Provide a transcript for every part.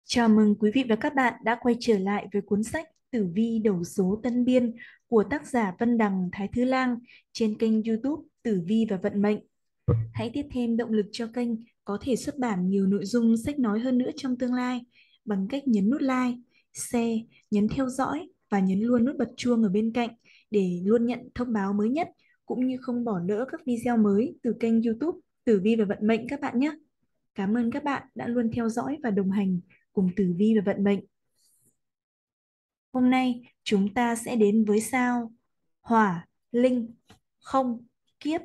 Chào mừng quý vị và các bạn đã quay trở lại với cuốn sách Tử vi đầu số Tân Biên của tác giả Vân Đằng Thái Thư Lang trên kênh YouTube Tử vi và Vận mệnh. Hãy tiếp thêm động lực cho kênh có thể xuất bản nhiều nội dung sách nói hơn nữa trong tương lai bằng cách nhấn nút like, share, nhấn theo dõi và nhấn luôn nút bật chuông ở bên cạnh để luôn nhận thông báo mới nhất cũng như không bỏ lỡ các video mới từ kênh YouTube Tử vi và Vận mệnh các bạn nhé. Cảm ơn các bạn đã luôn theo dõi và đồng hành cùng tử vi và vận mệnh. Hôm nay chúng ta sẽ đến với sao Hỏa, Linh, Không, Kiếp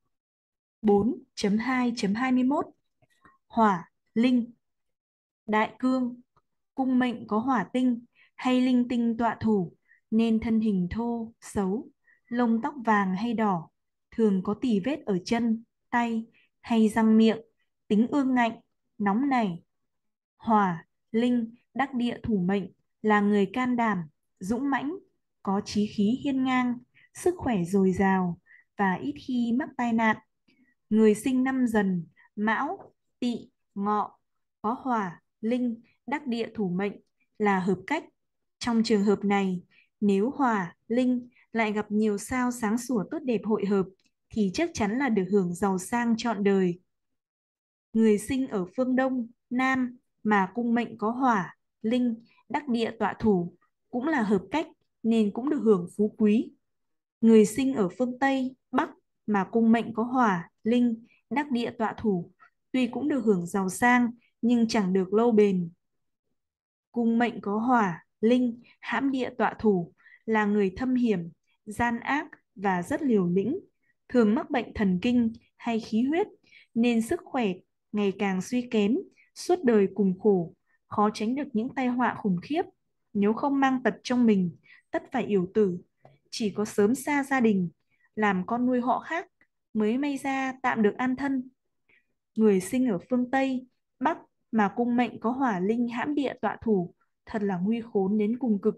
4.2.21. Hỏa, Linh, Đại Cương, cung mệnh có hỏa tinh hay linh tinh tọa thủ nên thân hình thô, xấu, lông tóc vàng hay đỏ, thường có tì vết ở chân, tay hay răng miệng, tính ương ngạnh, nóng nảy. Hỏa, Linh, đắc địa thủ mệnh là người can đảm, dũng mãnh, có chí khí hiên ngang, sức khỏe dồi dào và ít khi mắc tai nạn. Người sinh năm Dần, Mão, Tỵ, Ngọ có hỏa, Linh, đắc địa thủ mệnh là hợp cách. Trong trường hợp này, nếu hỏa, Linh lại gặp nhiều sao sáng sủa tốt đẹp hội hợp thì chắc chắn là được hưởng giàu sang trọn đời. Người sinh ở phương Đông, Nam mà cung mệnh có hỏa, Linh, đắc địa tọa thủ cũng là hợp cách nên cũng được hưởng phú quý. Người sinh ở phương Tây, Bắc mà cung mệnh có hỏa, Linh, đắc địa tọa thủ tuy cũng được hưởng giàu sang nhưng chẳng được lâu bền. Cung mệnh có hỏa, Linh, hãm địa tọa thủ là người thâm hiểm, gian ác và rất liều lĩnh, thường mắc bệnh thần kinh hay khí huyết nên sức khỏe ngày càng suy kém, suốt đời cùng khổ, khó tránh được những tai họa khủng khiếp. Nếu không mang tật trong mình, tất phải yểu tử, chỉ có sớm xa gia đình, làm con nuôi họ khác mới may ra tạm được an thân. Người sinh ở phương Tây, Bắc mà cung mệnh có hỏa linh hãm địa tọa thủ, thật là nguy khốn đến cùng cực.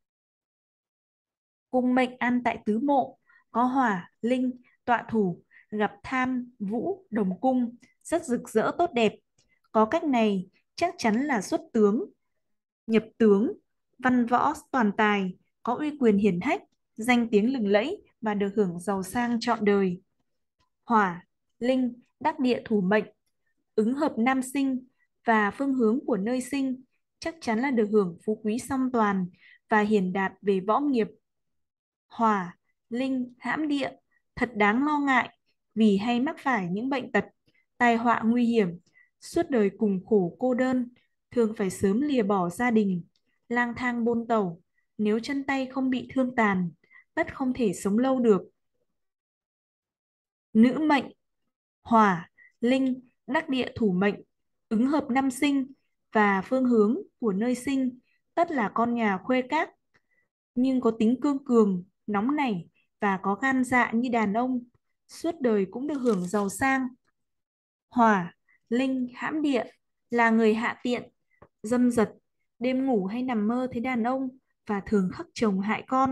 Cung mệnh an tại tứ mộ, có hỏa, linh, tọa thủ, gặp tham, vũ, đồng cung, rất rực rỡ tốt đẹp. Có cách này chắc chắn là xuất tướng, nhập tướng, văn võ toàn tài, có uy quyền hiển hách, danh tiếng lừng lẫy và được hưởng giàu sang trọn đời. Hỏa, linh, đắc địa thủ mệnh, ứng hợp nam sinh và phương hướng của nơi sinh, chắc chắn là được hưởng phú quý song toàn và hiển đạt về võ nghiệp. Hỏa, Linh, hãm địa, thật đáng lo ngại vì hay mắc phải những bệnh tật, tai họa nguy hiểm, suốt đời cùng khổ cô đơn, thường phải sớm lìa bỏ gia đình, lang thang bôn tẩu, nếu chân tay không bị thương tàn, tất không thể sống lâu được. Nữ mệnh, hỏa, linh, đắc địa thủ mệnh, ứng hợp năm sinh và phương hướng của nơi sinh, tất là con nhà khuê các, nhưng có tính cương cường, nóng nảy và có gan dạ như đàn ông, suốt đời cũng được hưởng giàu sang. Hỏa, linh, hãm địa là người hạ tiện, dâm dật, đêm ngủ hay nằm mơ thấy đàn ông và thường khắc chồng hại con.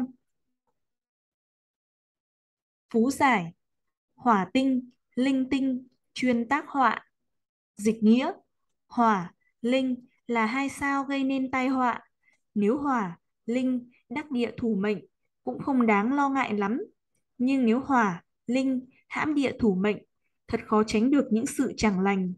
Phú giải, hỏa tinh, linh tinh, chuyên tác họa. Dịch nghĩa, hỏa, linh là hai sao gây nên tai họa. Nếu hỏa, linh đắc địa thủ mệnh cũng không đáng lo ngại lắm. Nhưng nếu hỏa, linh hãm địa thủ mệnh, thật khó tránh được những sự chẳng lành.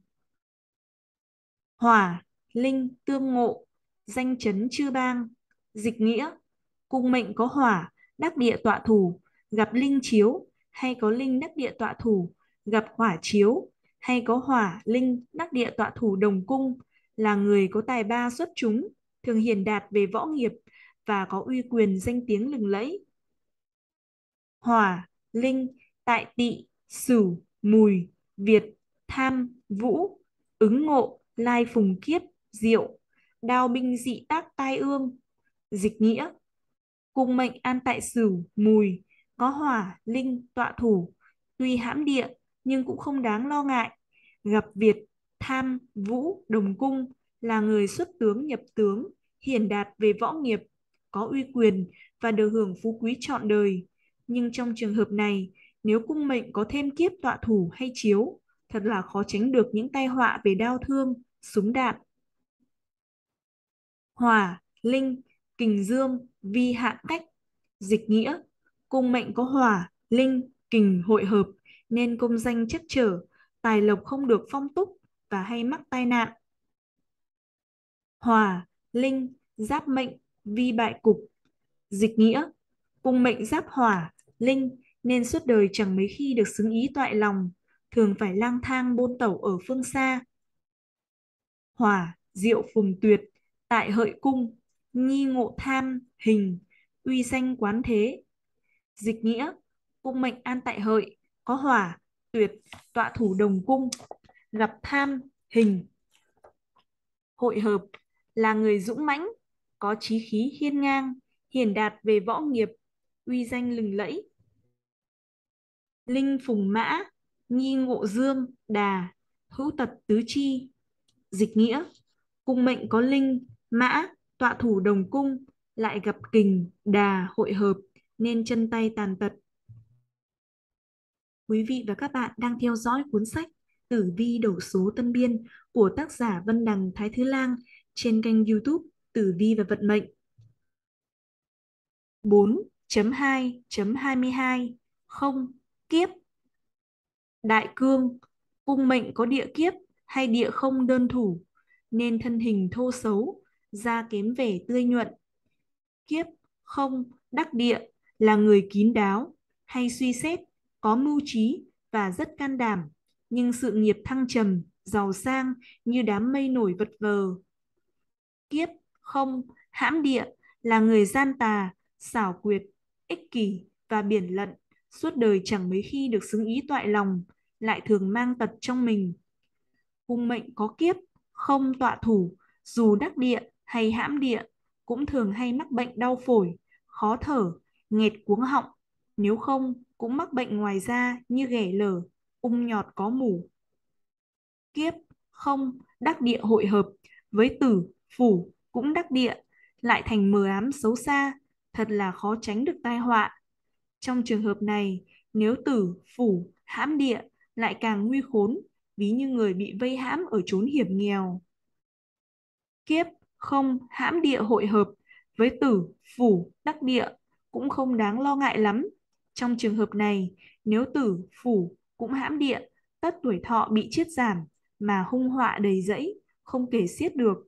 Hỏa, linh tương ngộ, danh chấn chư bang. Dịch nghĩa, cung mệnh có hỏa, đắc địa tọa thủ, gặp linh chiếu, hay có linh đắc địa tọa thủ, gặp hỏa chiếu, hay có hỏa, linh đắc địa tọa thủ đồng cung, là người có tài ba xuất chúng, thường hiển đạt về võ nghiệp và có uy quyền danh tiếng lừng lẫy. Hỏa, linh tại Tỵ, Sửu, Mùi, Việt, Tham, Vũ, ứng ngộ, lai phùng kiếp, diệu, đao binh dị tác tai ương. Dịch nghĩa, cung mệnh an tại Sửu, Mùi, có hỏa, linh, tọa thủ, tuy hãm địa nhưng cũng không đáng lo ngại. Gặp Việt, Tham, Vũ, đồng cung là người xuất tướng nhập tướng, hiển đạt về võ nghiệp, có uy quyền và được hưởng phú quý trọn đời. Nhưng trong trường hợp này, nếu cung mệnh có thêm kiếp tọa thủ hay chiếu, thật là khó tránh được những tai họa về đau thương, súng đạn. Hỏa, linh, kình dương, vi hạn cách. Dịch nghĩa, cung mệnh có hỏa, linh, kình hội hợp nên công danh chắc trở, tài lộc không được phong túc và hay mắc tai nạn. Hỏa, linh, giáp mệnh, vi bại cục. Dịch nghĩa, cung mệnh giáp hỏa, linh nên suốt đời chẳng mấy khi được xứng ý toại lòng, thường phải lang thang bôn tẩu ở phương xa. Hỏa, diệu phùng tuyệt, tại hợi cung, nhi ngộ tham, hình, uy danh quán thế. Dịch nghĩa, cung mệnh an tại hợi, có hỏa, tuyệt, tọa thủ đồng cung, gặp tham, hình, hội hợp, là người dũng mãnh, có chí khí hiên ngang, hiển đạt về võ nghiệp, uy danh lừng lẫy. Linh phùng mã, nhi ngộ dương, đà, hữu tật tứ chi. Dịch nghĩa, cung mệnh có linh, mã, tọa thủ đồng cung, lại gặp kình, đà hội hợp nên chân tay tàn tật. Quý vị và các bạn đang theo dõi cuốn sách Tử vi đấu số Tân Biên của tác giả Vân Đằng Thái Thứ Lang trên kênh YouTube Tử vi và vận mệnh. 4.2.22 không kiếp. Đại cương, cung mệnh có địa kiếp hay địa không đơn thủ nên thân hình thô xấu, da kém vẻ tươi nhuận. Kiếp không đắc địa là người kín đáo, hay suy xét, có mưu trí và rất can đảm, nhưng sự nghiệp thăng trầm, giàu sang như đám mây nổi vật vờ. Kiếp không hãm địa là người gian tà, xảo quyệt, ích kỷ và biển lận, suốt đời chẳng mấy khi được xứng ý toại lòng, lại thường mang tật trong mình. Cung mệnh có kiếp không tọa thủ, dù đắc địa hay hãm địa cũng thường hay mắc bệnh đau phổi, khó thở, nghẹt cuống họng, nếu không cũng mắc bệnh ngoài da như ghẻ lở, ung nhọt có mủ. Kiếp không đắc địa hội hợp với tử phủ cũng đắc địa, lại thành mờ ám xấu xa, thật là khó tránh được tai họa. Trong trường hợp này, nếu tử phủ hãm địa lại càng nguy khốn, ví như người bị vây hãm ở chốn hiểm nghèo. Kiếp không hãm địa hội hợp với tử phủ đắc địa cũng không đáng lo ngại lắm. Trong trường hợp này, nếu tử phủ cũng hãm địa, tất tuổi thọ bị chiết giảm mà hung họa đầy rẫy, không kể xiết được.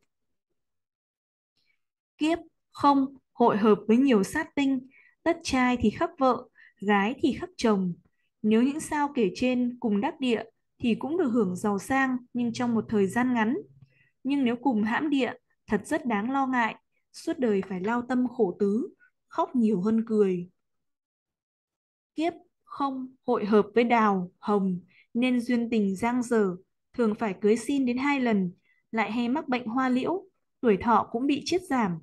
Kiếp không hội hợp với nhiều sát tinh, tất trai thì khắc vợ, gái thì khắc chồng. Nếu những sao kể trên cùng đắc địa thì cũng được hưởng giàu sang nhưng trong một thời gian ngắn. Nhưng nếu cùng hãm địa, thật rất đáng lo ngại, suốt đời phải lao tâm khổ tứ, khóc nhiều hơn cười. Kiếp không hội hợp với đào, hồng nên duyên tình giang dở, thường phải cưới xin đến 2 lần, lại hay mắc bệnh hoa liễu, tuổi thọ cũng bị chiết giảm.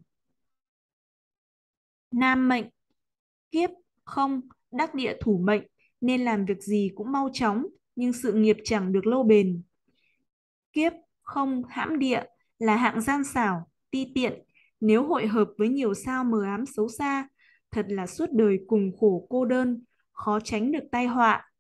Nam mệnh, kiếp không đắc địa thủ mệnh nên làm việc gì cũng mau chóng, nhưng sự nghiệp chẳng được lâu bền. Kiếp không hãm địa là hạng gian xảo, ti tiện, nếu hội hợp với nhiều sao mờ ám xấu xa, thật là suốt đời cùng khổ cô đơn, khó tránh được tai họa.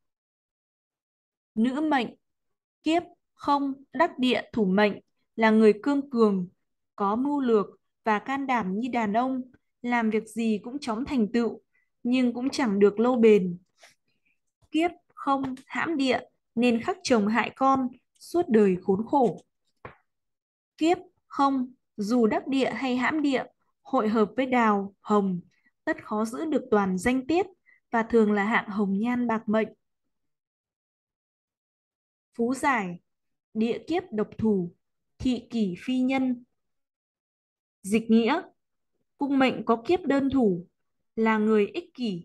Nữ mệnh, kiếp không đắc địa thủ mệnh là người cương cường, có mưu lược và can đảm như đàn ông, làm việc gì cũng chóng thành tựu, nhưng cũng chẳng được lâu bền. Kiếp không hãm địa nên khắc chồng hại con, suốt đời khốn khổ. Kiếp không dù đắc địa hay hãm địa, hội hợp với đào, hồng, tất khó giữ được toàn danh tiết và thường là hạng hồng nhan bạc mệnh. Phú giải, địa kiếp độc thủ, thị kỷ phi nhân. Dịch nghĩa, cung mệnh có kiếp đơn thủ, là người ích kỷ.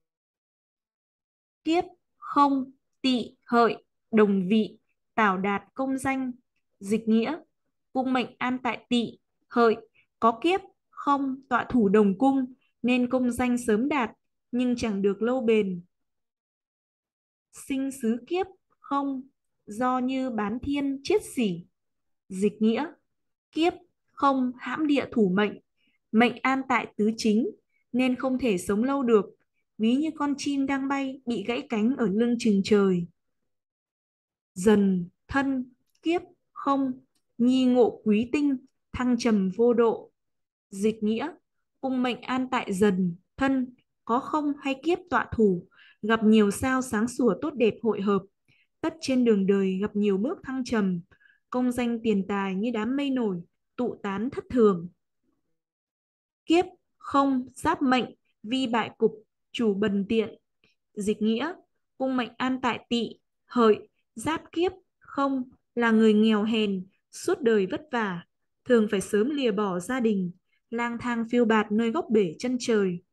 Kiếp không tỵ hợi, đồng vị, tảo đạt công danh. Dịch nghĩa, cung mệnh an tại tỵ, hợi, có kiếp không tọa thủ đồng cung nên công danh sớm đạt nhưng chẳng được lâu bền. Sinh xứ kiếp không do như bán thiên chiết xỉ. Dịch nghĩa, kiếp không hãm địa thủ mệnh, mệnh an tại tứ chính nên không thể sống lâu được, ví như con chim đang bay bị gãy cánh ở lưng chừng trời. Dần thân, kiếp không nhi ngộ quý tinh. thăng trầm vô độ. Dịch nghĩa, cung mệnh an tại dần, thân, có không hay kiếp tọa thủ, gặp nhiều sao sáng sủa tốt đẹp hội hợp, tất trên đường đời gặp nhiều bước thăng trầm, công danh tiền tài như đám mây nổi, tụ tán thất thường. Kiếp, không, giáp mệnh, vi bại cục, chủ bần tiện. Dịch nghĩa, cung mệnh an tại Tỵ, Hợi, giáp kiếp, không, là người nghèo hèn, suốt đời vất vả, thường phải sớm lìa bỏ gia đình, lang thang phiêu bạt nơi góc bể chân trời.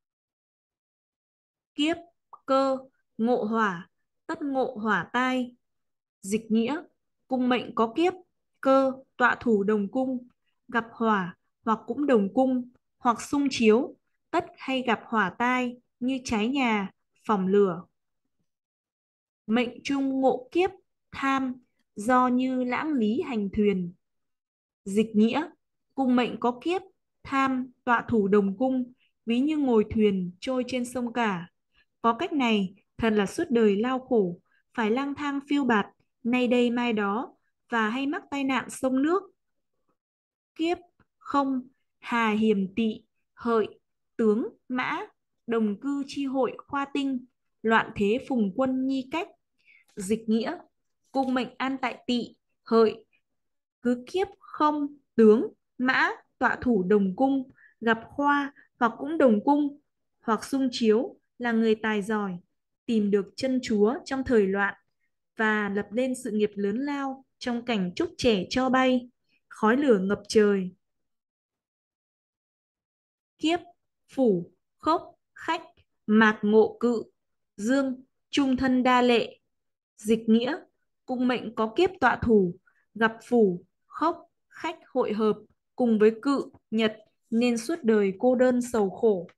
Kiếp, cơ, ngộ hỏa, tất ngộ hỏa tai. Dịch nghĩa, cung mệnh có kiếp, cơ, tọa thủ đồng cung, gặp hỏa hoặc cũng đồng cung, hoặc xung chiếu, tất hay gặp hỏa tai như cháy nhà, phỏng lửa. Mệnh trung ngộ kiếp, tham, do như lãng lý hành thuyền. Dịch nghĩa, cung mệnh có kiếp, tham, tọa thủ đồng cung, ví như ngồi thuyền trôi trên sông cả. Có cách này, thật là suốt đời lao khổ, phải lang thang phiêu bạt, nay đây mai đó, và hay mắc tai nạn sông nước. Kiếp, không, hà hiềm tỵ, hợi, tướng, mã, đồng cư chi hội khoa tinh, loạn thế phùng quân nhi cách. Dịch nghĩa, cung mệnh an tại Tỵ, Hợi, cứ kiếp không, tướng, mã, tọa thủ đồng cung, gặp khoa hoặc cũng đồng cung, hoặc xung chiếu, là người tài giỏi, tìm được chân chúa trong thời loạn và lập lên sự nghiệp lớn lao trong cảnh trúc trẻ cho bay, khói lửa ngập trời. Kiếp, phủ, khốc, khách, mạc ngộ cự, dương, trung thân đa lệ. Dịch nghĩa, cung mệnh có kiếp tọa thủ, gặp phủ, khốc, khách hội hợp, cùng với cự, nhật, nên suốt đời cô đơn sầu khổ.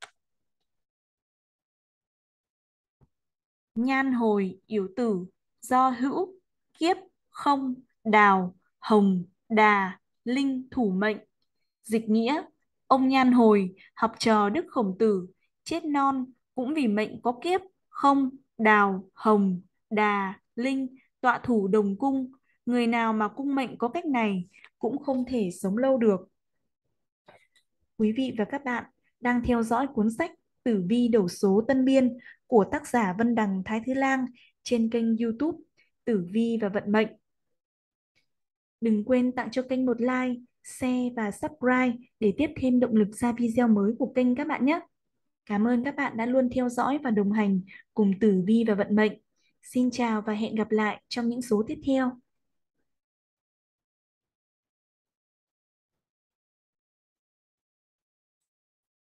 Nhan hồi, yểu tử, do hữu, kiếp, không, đào, hồng, đà, linh thủ mệnh. Dịch nghĩa, ông Nhan Hồi, học trò Đức Khổng Tử, chết non cũng vì mệnh có kiếp, không, đào, hồng, đà, linh, tọa thủ đồng cung. Người nào mà cung mệnh có cách này cũng không thể sống lâu được. Quý vị và các bạn đang theo dõi cuốn sách Tử vi đấu số Tân Biên của tác giả Vân Đằng Thái Thứ Lang trên kênh YouTube Tử Vi và Vận mệnh. Đừng quên tặng cho kênh một like, share và subscribe để tiếp thêm động lực ra video mới của kênh các bạn nhé. Cảm ơn các bạn đã luôn theo dõi và đồng hành cùng Tử Vi và Vận mệnh. Xin chào và hẹn gặp lại trong những số tiếp theo.